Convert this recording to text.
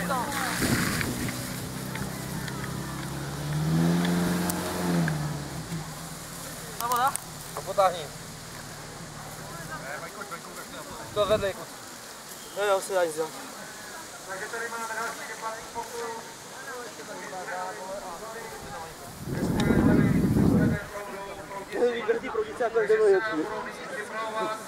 Na voda? A potáhni. To vedle kus. Jo, se dá nic dělat. Takže tady máme další keplatý pokus. Vybratý proudice jako jde do